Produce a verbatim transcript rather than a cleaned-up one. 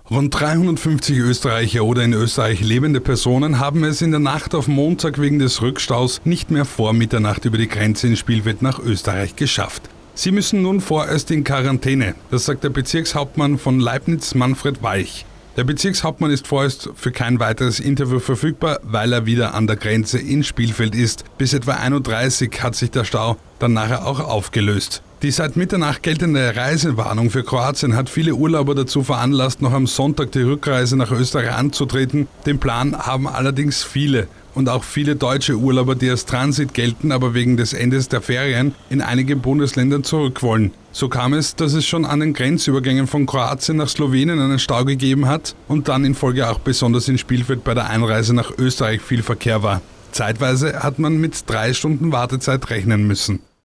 Rund dreihundertfünfzig Österreicher oder in Österreich lebende Personen haben es in der Nacht auf Montag wegen des Rückstaus nicht mehr vor Mitternacht über die Grenze in Spielfeld nach Österreich geschafft. Sie müssen nun vorerst in Quarantäne, das sagt der Bezirkshauptmann von Leibniz, Manfred Walch. Der Bezirkshauptmann ist vorerst für kein weiteres Interview verfügbar, weil er wieder an der Grenze in Spielfeld ist. Bis etwa ein Uhr dreißig hat sich der Stau dann nachher auch aufgelöst. Die seit Mitternacht geltende Reisewarnung für Kroatien hat viele Urlauber dazu veranlasst, noch am Sonntag die Rückreise nach Österreich anzutreten. Den Plan haben allerdings viele und auch viele deutsche Urlauber, die als Transit gelten, aber wegen des Endes der Ferien in einige Bundesländern zurück wollen. So kam es, dass es schon an den Grenzübergängen von Kroatien nach Slowenien einen Stau gegeben hat und dann in Folge auch besonders in Spielfeld bei der Einreise nach Österreich viel Verkehr war. Zeitweise hat man mit drei Stunden Wartezeit rechnen müssen.